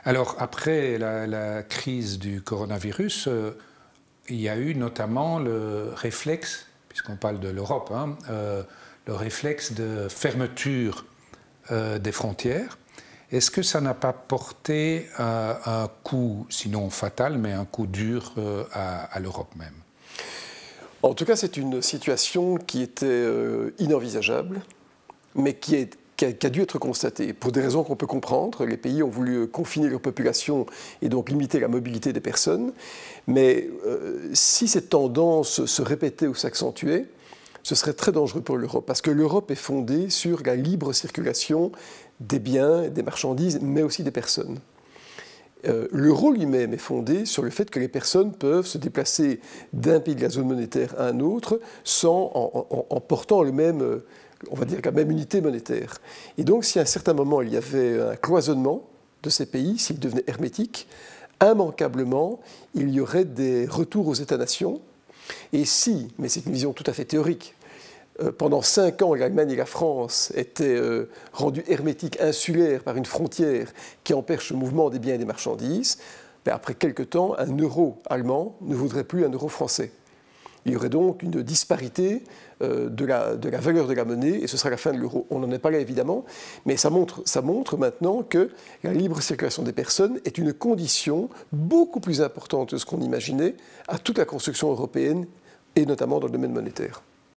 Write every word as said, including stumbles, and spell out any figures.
Alors, après la, la crise du coronavirus, euh, il y a eu notamment le réflexe, puisqu'on parle de l'Europe, hein, euh, le réflexe de fermeture euh, des frontières. Est-ce que ça n'a pas porté euh, un coup, sinon fatal, mais un coup dur euh, à, à l'Europe même? En tout cas, c'est une situation qui était euh, inenvisageable, mais qui, est, qui, a, qui a dû être constatée. Pour des raisons qu'on peut comprendre, les pays ont voulu confiner leur population et donc limiter la mobilité des personnes. Mais euh, si cette tendance se répétait ou s'accentuait, ce serait très dangereux pour l'Europe, parce que l'Europe est fondée sur la libre circulation des biens, des marchandises, mais aussi des personnes. Euh, L'euro lui-même est fondé sur le fait que les personnes peuvent se déplacer d'un pays de la zone monétaire à un autre sans, en, en, en portant le même, on va dire, la même unité monétaire. Et donc, si à un certain moment il y avait un cloisonnement de ces pays, s'ils devenaient hermétiques, immanquablement, il y aurait des retours aux États-nations. Et si, mais c'est une vision tout à fait théorique, euh, pendant cinq ans, l'Allemagne et la France étaient euh, rendues hermétiques, insulaires par une frontière qui empêche le mouvement des biens et des marchandises, ben après quelque temps, un euro allemand ne vaudrait plus un euro français. Il y aurait donc une disparité euh, de, la, de la valeur de la monnaie et ce sera la fin de l'euro. On n'en est pas là évidemment, mais ça montre, ça montre maintenant que la libre circulation des personnes est une condition beaucoup plus importante que ce qu'on imaginait à toute la construction européenne et notamment dans le domaine monétaire.